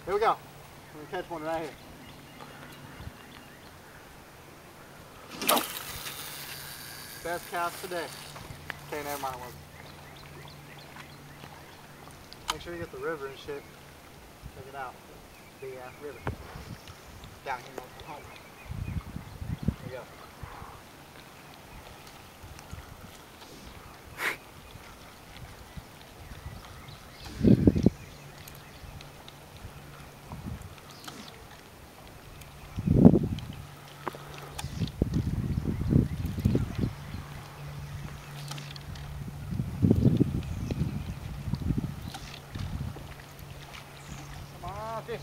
Here we go. We're gonna catch one right here. Best cast today. Okay, never mind. Make sure you get the river and shit. Check it out. Big ass river. Down here in Oklahoma. There you go. Fish.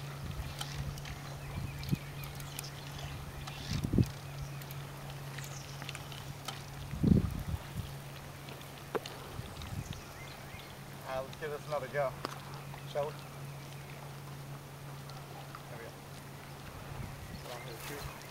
Alright, let's give this another go. Shall we? There we go. Get on here, shoot.